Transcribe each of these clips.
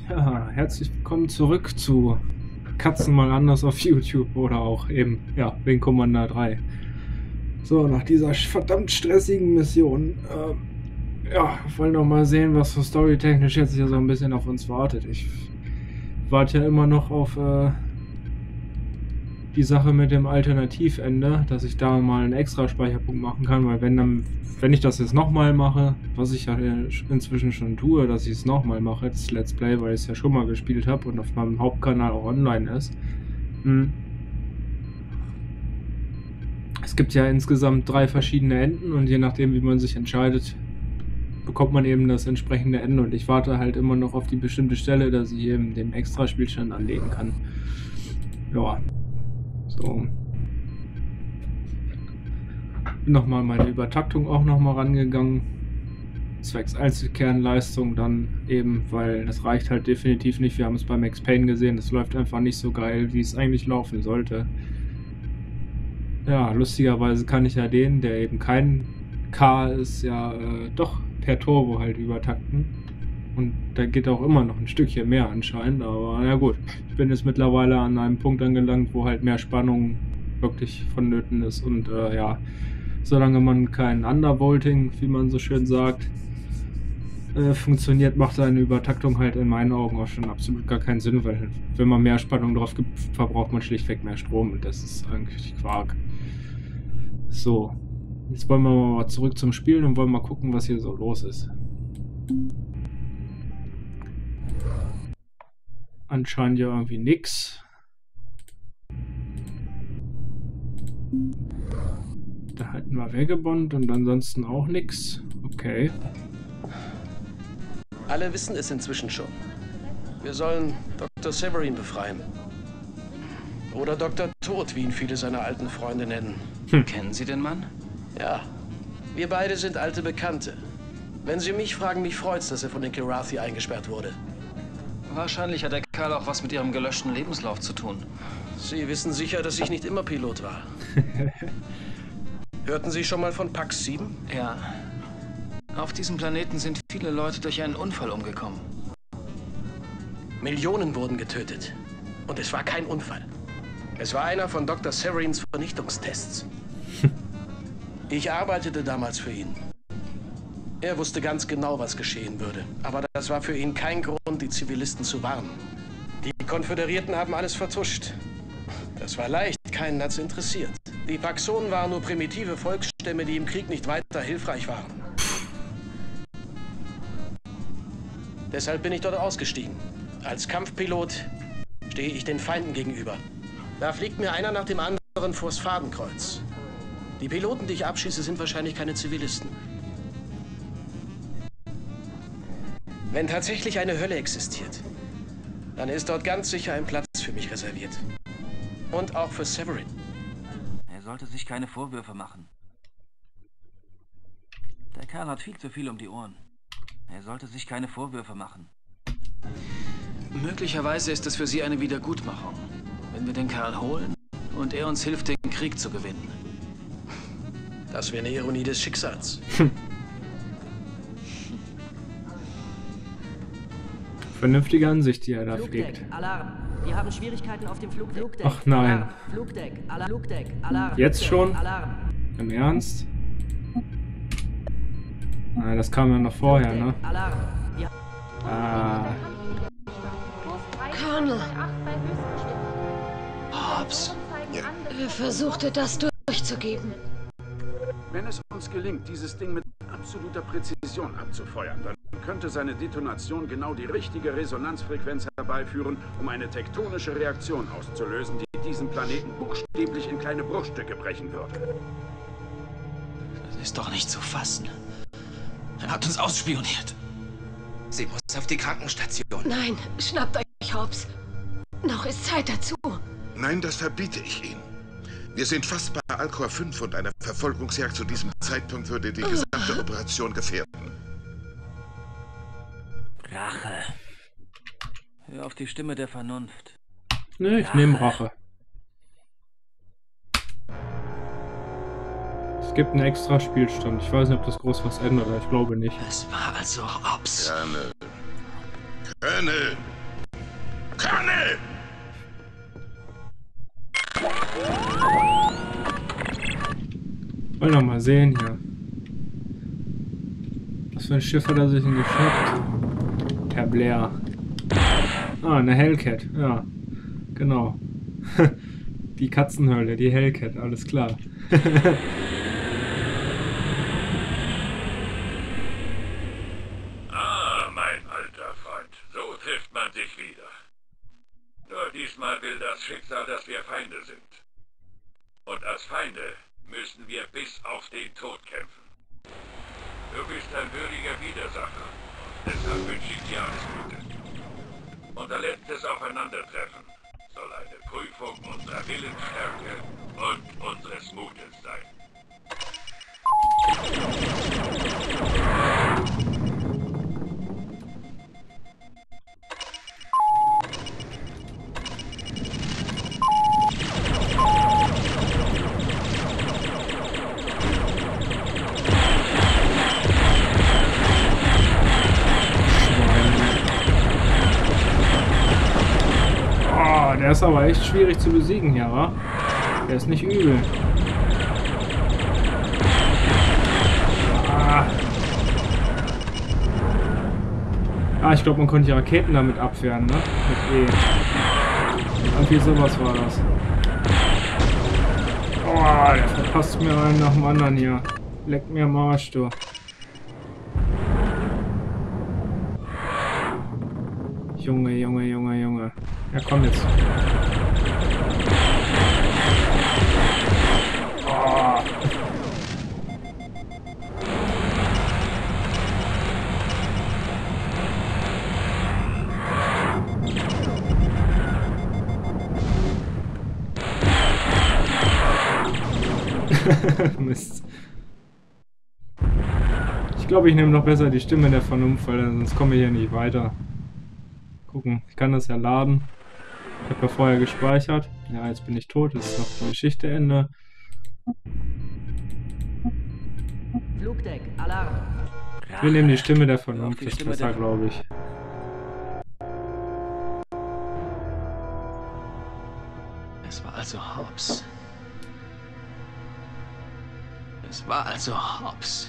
Ja, herzlich willkommen zurück zu Katzen mal anders auf YouTube oder auch eben, ja, Wing Commander 3. So, nach dieser verdammt stressigen Mission, ja, wollen noch mal sehen, was so storytechnisch jetzt hier so ein bisschen auf uns wartet. Ich warte ja immer noch auf die Sache mit dem Alternativende, dass ich da mal einen extra Speicherpunkt machen kann, weil wenn ich das jetzt nochmal mache, was ich ja inzwischen schon tue, dass ich es nochmal mache, das Let's Play, weil ich es ja schon mal gespielt habe und auf meinem Hauptkanal auch online ist. Es gibt ja insgesamt 3 verschiedene Enden und je nachdem, wie man sich entscheidet, bekommt man eben das entsprechende Ende und ich warte halt immer noch auf die bestimmte Stelle, dass ich eben den Extra-Spielstand anlegen kann. Ja. So. Bin nochmal meine Übertaktung auch nochmal rangegangen. Zwecks Einzelkernleistung dann eben, weil das reicht halt definitiv nicht. Wir haben es bei Max Payne gesehen, das läuft einfach nicht so geil, wie es eigentlich laufen sollte. Ja, lustigerweise kann ich ja den, der eben kein K ist, ja doch per Turbo halt übertakten. Und da geht auch immer noch ein Stückchen mehr anscheinend, aber na gut. Ich bin jetzt mittlerweile an einem Punkt angelangt, wo halt mehr Spannung wirklich vonnöten ist und ja, solange man kein Undervolting, wie man so schön sagt, funktioniert, macht eine Übertaktung halt in meinen Augen auch schon absolut gar keinen Sinn, weil wenn man mehr Spannung drauf gibt, verbraucht man schlichtweg mehr Strom und das ist eigentlich Quark. So, jetzt wollen wir mal zurück zum Spielen und wollen mal gucken, was hier so los ist. Anscheinend ja irgendwie nix. Da halten wir Vagabond und ansonsten auch nix. Okay. Alle wissen es inzwischen schon. Wir sollen Dr. Severin befreien. Oder Dr. Tod, wie ihn viele seiner alten Freunde nennen. Kennen Sie den Mann? Ja. Wir beide sind alte Bekannte. Wenn Sie mich fragen, mich freut's, dass er von den Kilrathi eingesperrt wurde. Wahrscheinlich hat der Kerl auch was mit Ihrem gelöschten Lebenslauf zu tun. Sie wissen sicher, dass ich nicht immer Pilot war. Hörten Sie schon mal von Pax 7? Ja. Auf diesem Planeten sind viele Leute durch einen Unfall umgekommen. Millionen wurden getötet. Und es war kein Unfall. Es war einer von Dr. Severins Vernichtungstests. Ich arbeitete damals für ihn. Er wusste ganz genau, was geschehen würde. Aber das war für ihn kein Grund, die Zivilisten zu warnen. Die Konföderierten haben alles vertuscht. Das war leicht, keinen hat's interessiert. Die Paxonen waren nur primitive Volksstämme, die im Krieg nicht weiter hilfreich waren. Deshalb bin ich dort ausgestiegen. Als Kampfpilot stehe ich den Feinden gegenüber. Da fliegt mir einer nach dem anderen vors Fadenkreuz. Die Piloten, die ich abschieße, sind wahrscheinlich keine Zivilisten. Wenn tatsächlich eine Hölle existiert, dann ist dort ganz sicher ein Platz für mich reserviert. Und auch für Severin. Er sollte sich keine Vorwürfe machen. Der Kerl hat viel zu viel um die Ohren. Er sollte sich keine Vorwürfe machen. Möglicherweise ist es für Sie eine Wiedergutmachung, wenn wir den Kerl holen und er uns hilft, den Krieg zu gewinnen. Das wäre eine Ironie des Schicksals. Vernünftige Ansicht, die er da Flugdeck, pflegt. Alarm. Wir haben Schwierigkeiten auf dem Flugdeck. Ach nein. Alarm. Flugdeck, Alarm. Flugdeck, Alarm. Jetzt schon? Alarm. Im Ernst? Nein, das kam ja noch vorher, ne? Alarm. Ja. Ah. Colonel. Hobbs. Er versuchte das durchzugeben. Wenn es uns gelingt, dieses Ding mit absoluter Präzision abzufeuern, dann könnte seine Detonation genau die richtige Resonanzfrequenz herbeiführen, um eine tektonische Reaktion auszulösen, die diesen Planeten buchstäblich in kleine Bruchstücke brechen würde. Das ist doch nicht zu fassen. Er hat uns ausspioniert. Sie muss auf die Krankenstation. Nein, schnappt euch, Hobbs. Noch ist Zeit dazu. Nein, das verbiete ich Ihnen. Wir sind fast bei Alcor 5 und eine Verfolgungsjagd zu diesem Zeitpunkt würde die gesamte Operation gefährden. Rache. Hör auf die Stimme der Vernunft. Ne, ich nehme Rache. Es gibt einen extra Spielstand. Ich weiß nicht, ob das groß was ändert, aber ich glaube nicht. Es war also Hobbs. Colonel. Colonel! Panne! Wollen wir mal sehen hier. Was für ein Schiff hat er sich denn geschnappt? Herr Blair. Ah, eine Hellcat. Ja, genau. Die Katzenhölle, die Hellcat, alles klar. Ah, mein alter Freund, so trifft man sich wieder. Nur diesmal will das Schicksal, dass wir Feinde sind. Und als Feinde müssen wir bis auf den Tod kämpfen. Du bist ein würdiger Widersacher. Und deshalb wünsche ich dir alles Gute. Unser letztes Aufeinandertreffen soll eine Prüfung unserer Willensstärke und unseres Mutes sein. Der ist aber echt schwierig zu besiegen hier, wa? Der ist nicht übel. Ah, ich glaube, man konnte die Raketen damit abwehren, ne? Mit E. Irgendwie sowas war das. Oh, der verpasst mir einen nach dem anderen hier. Leckt mir am Arsch, du. Junge, Junge, Junge, Junge. Ja, komm jetzt. Oh. Mist. Ich glaube, ich nehme noch besser die Stimme der Vernunft, weil sonst komme ich hier nicht weiter. Gucken, ich kann das ja laden. Ich habe ja vorher gespeichert. Ja, jetzt bin ich tot. Jetzt ist noch die Geschichte Ende. Flugdeck, Alarm. Wir nehmen die Stimme der Vernunft. Das ist besser, glaube ich. Es war also Hobbs. Es war also Hobbs.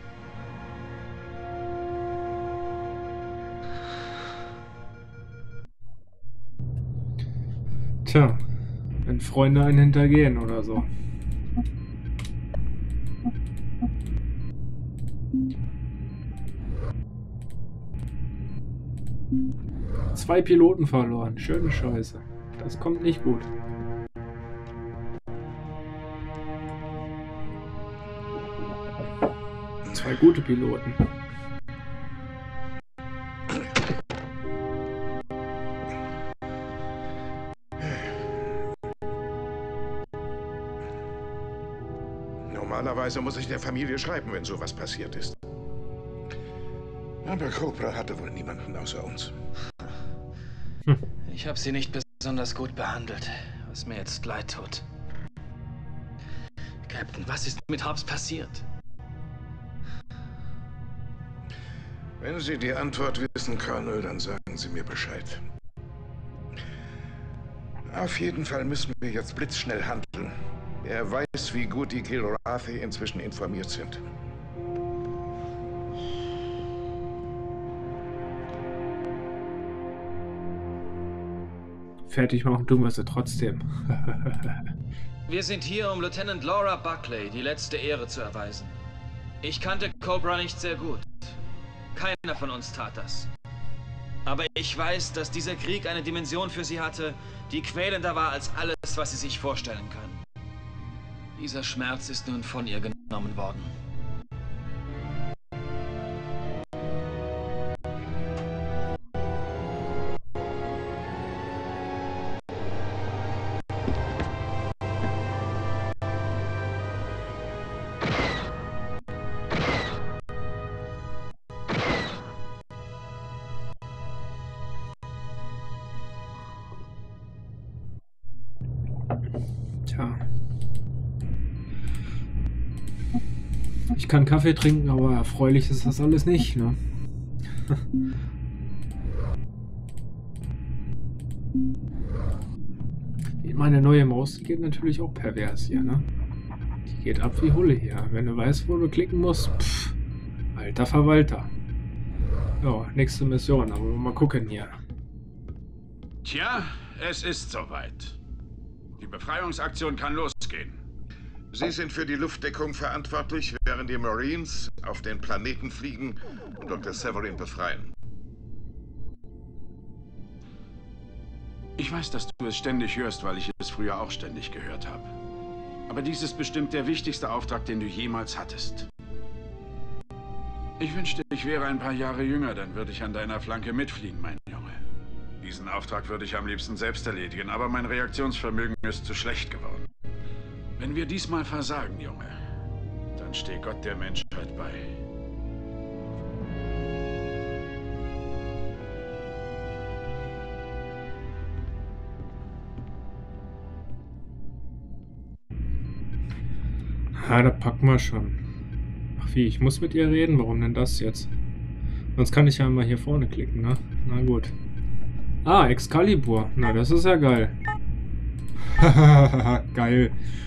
Tja, wenn Freunde einen hintergehen oder so. Zwei Piloten verloren. Schöne Scheiße. Das kommt nicht gut. Zwei gute Piloten. Normalerweise muss ich der Familie schreiben, wenn sowas passiert ist. Aber Cobra hatte wohl niemanden außer uns. Ich habe sie nicht besonders gut behandelt, was mir jetzt leid tut. Captain, was ist mit Hobbs passiert? Wenn Sie die Antwort wissen, Colonel, dann sagen Sie mir Bescheid. Auf jeden Fall müssen wir jetzt blitzschnell handeln. Er weiß, wie gut die Kilrathi inzwischen informiert sind. Fertig machen tun wir sie trotzdem. Wir sind hier, um Lieutenant Laura Buckley die letzte Ehre zu erweisen. Ich kannte Cobra nicht sehr gut. Keiner von uns tat das. Aber ich weiß, dass dieser Krieg eine Dimension für sie hatte, die quälender war als alles, was sie sich vorstellen können. Dieser Schmerz ist nun von ihr genommen worden. Tja. Ich kann Kaffee trinken, aber erfreulich ist das alles nicht, ne? Meine neue Maus, die geht natürlich auch pervers hier, ne? Die geht ab wie Hulle hier. Wenn du weißt, wo du klicken musst, pff, alter Verwalter. Ja, nächste Mission, aber mal gucken hier. Tja, es ist soweit. Die Befreiungsaktion kann losgehen. Sie sind für die Luftdeckung verantwortlich, während die Marines auf den Planeten fliegen und Dr. Severin befreien. Ich weiß, dass du es ständig hörst, weil ich es früher auch ständig gehört habe. Aber dies ist bestimmt der wichtigste Auftrag, den du jemals hattest. Ich wünschte, ich wäre ein paar Jahre jünger, dann würde ich an deiner Flanke mitfliegen, mein Junge. Diesen Auftrag würde ich am liebsten selbst erledigen, aber mein Reaktionsvermögen ist zu schlecht geworden. Wenn wir diesmal versagen, Junge, dann steh Gott der Menschheit bei. Ja, da packen wir schon. Ach wie, ich muss mit ihr reden? Warum denn das jetzt? Sonst kann ich ja mal hier vorne klicken, ne? Na gut. Ah, Excalibur. Na, das ist ja geil. Geil.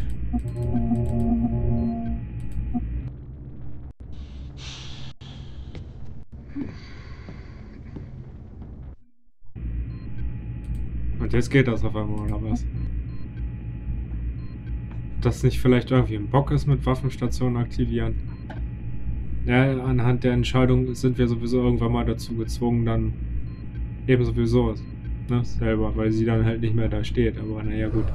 Und jetzt geht das auf einmal, oder was? Das nicht vielleicht irgendwie ein Bock ist mit Waffenstationen aktivieren. Ja, anhand der Entscheidung sind wir sowieso irgendwann mal dazu gezwungen, dann eben sowieso, ne, selber, weil sie dann halt nicht mehr da steht, aber naja, gut.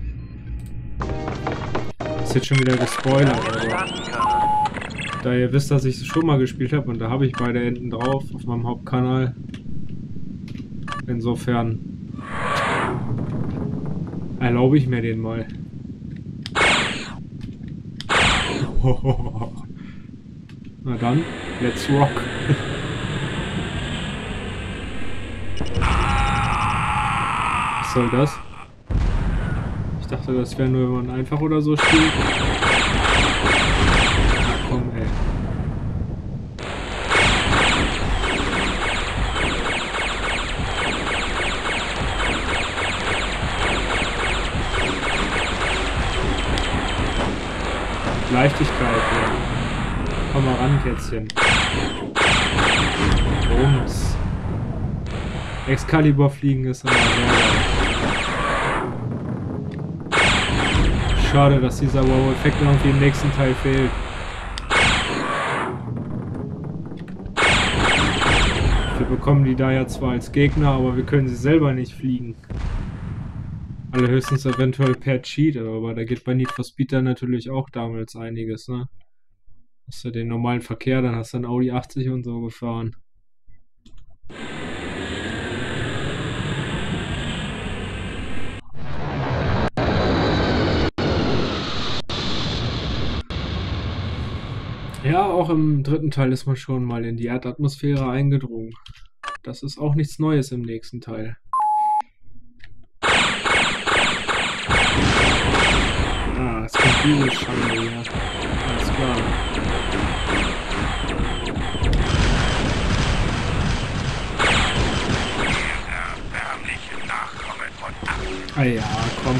Ist jetzt schon wieder gespoilert, aber da ihr wisst, dass ich es schon mal gespielt habe und da habe ich beide Enden drauf auf meinem Hauptkanal. Insofern erlaube ich mir den mal. Na dann, let's rock. Was soll das? Ich dachte, das wäre nur, wenn man einfach oder so spielt. Na komm, ey. Leichtigkeit, ja. Komm mal ran, Kätzchen. Rums. Excalibur fliegen ist aber sehr geil. Schade, dass dieser Wow-Effekt irgendwie im nächsten Teil fehlt. Wir bekommen die da ja zwar als Gegner, aber wir können sie selber nicht fliegen. Allerhöchstens eventuell per Cheat, aber da geht bei Need for Speed dann natürlich auch damals einiges, ne? Hast du den normalen Verkehr, dann hast du einen Audi 80 und so gefahren. Ja, auch im dritten Teil ist man schon mal in die Erdatmosphäre eingedrungen. Das ist auch nichts Neues im nächsten Teil. Ah, es kommt diese Schande hier. Alles klar. Ah ja, komm.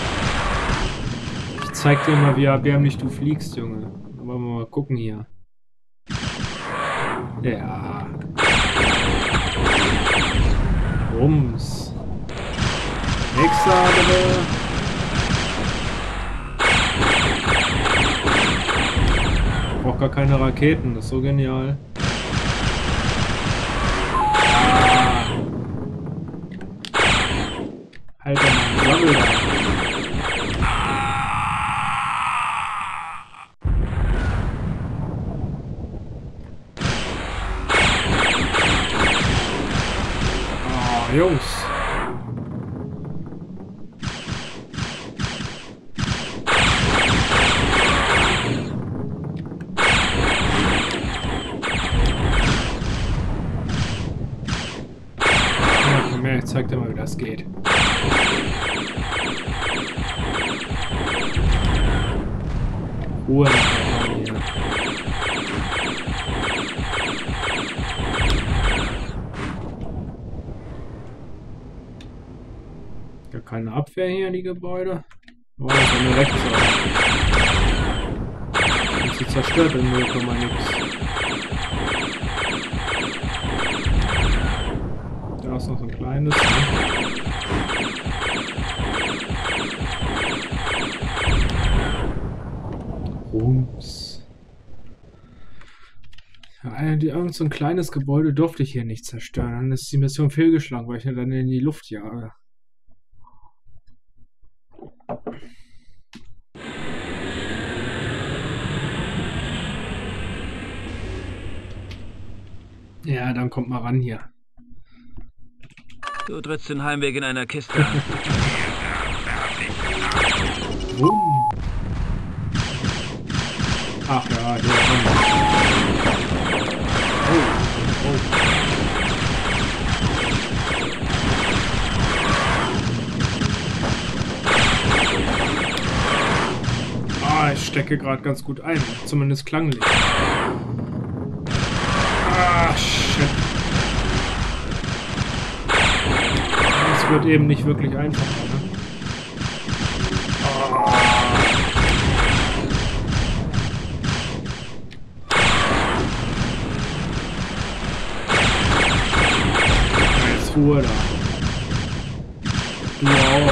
Ich zeig dir mal, wie erbärmlich du fliegst, Junge. Wollen wir mal gucken hier. Ja. Rums. Nächster, bitte. Braucht gar keine Raketen, das ist so genial. Alter, Sammel da. Oh, Jungs. Ich zeig dir mal, wie das geht. Ruhe hier. Gar keine Abwehr hier, die Gebäude. Oh, das ist eine Rechtsseite. Und sie zerstört in 0, nix. Da ist noch so ein kleines. Rums. Ja, irgend so ein kleines Gebäude durfte ich hier nicht zerstören. Dann ist die Mission fehlgeschlagen, weil ich ja dann in die Luft jage. Ja, dann kommt mal ran hier. Du trittst den Heimweg in einer Kiste an. Ach ja, der ich stecke gerade ganz gut ein, zumindest klanglich. Ah, shit. Das wird eben nicht wirklich einfacher, ne? Jetzt Ruhe da. Du auch.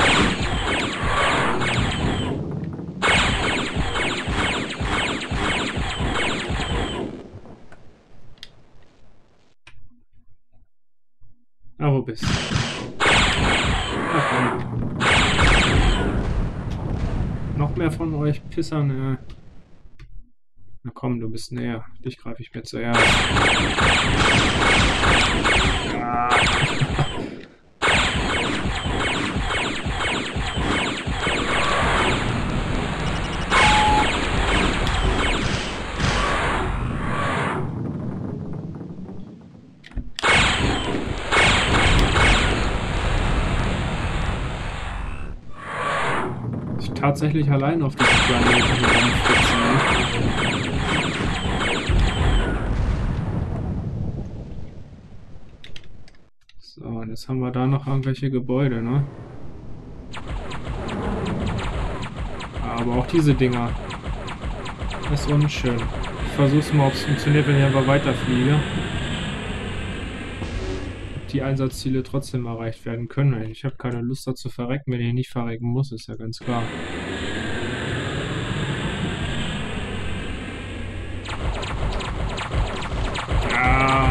Ah, wo bist du? Ach, komm. Noch mehr von euch Pissern, Na komm, du bist näher. Dich greife ich mir zuerst. Ah. Tatsächlich allein auf diesem Planeten. So, und jetzt haben wir da noch irgendwelche Gebäude, ne? Aber auch diese Dinger. Das ist unschön. Ich versuch's mal, ob es funktioniert, wenn ich einfach weiterfliege. Ob die Einsatzziele trotzdem erreicht werden können. Ich habe keine Lust dazu verrecken, wenn ich nicht verrecken muss, ist ja ganz klar. Ja.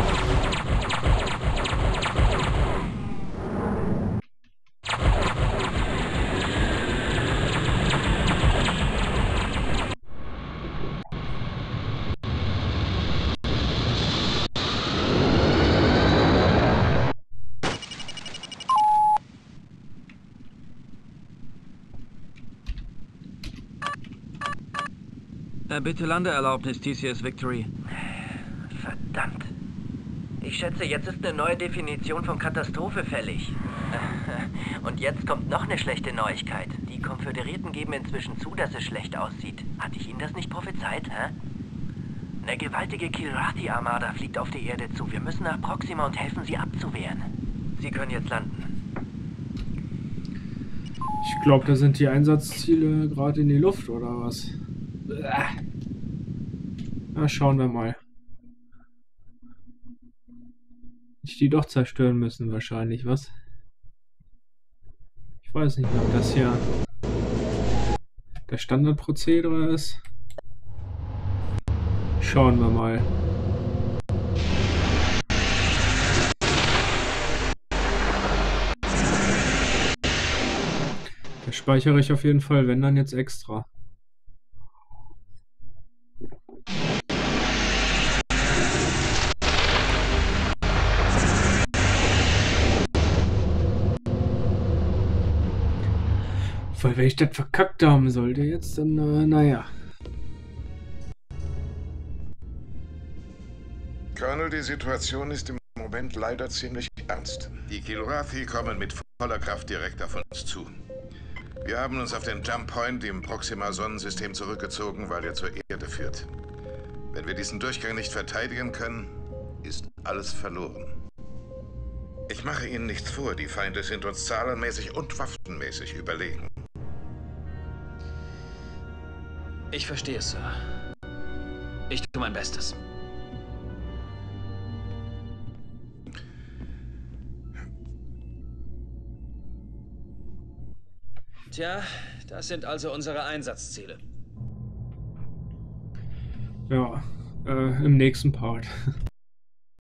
Bitte Landeerlaubnis, TCS Victory. Verdammt. Ich schätze, jetzt ist eine neue Definition von Katastrophe fällig. Und jetzt kommt noch eine schlechte Neuigkeit. Die Konföderierten geben inzwischen zu, dass es schlecht aussieht. Hatte ich Ihnen das nicht prophezeit, hä? Eine gewaltige Kilrathi-Armada fliegt auf die Erde zu. Wir müssen nach Proxima und helfen, sie abzuwehren. Sie können jetzt landen. Ich glaube, da sind die Einsatzziele gerade in die Luft, oder was? Na, schauen wir mal. Ich die doch zerstören müssen wahrscheinlich, was? Ich weiß nicht, ob das hier der Standardprozedere ist. Schauen wir mal. Das speichere ich auf jeden Fall, wenn dann jetzt extra. Weil wenn ich das verkackt haben sollte jetzt, dann, naja. Colonel, die Situation ist im Moment leider ziemlich ernst. Die Kilrathi kommen mit voller Kraft direkt auf uns zu. Wir haben uns auf den Jump Point im Proxima-Sonnensystem zurückgezogen, weil er zur Erde führt. Wenn wir diesen Durchgang nicht verteidigen können, ist alles verloren. Ich mache Ihnen nichts vor, die Feinde sind uns zahlenmäßig und waffenmäßig überlegen. Ich verstehe, Sir. Ich tue mein Bestes. Tja, das sind also unsere Einsatzziele. Ja, im nächsten Part.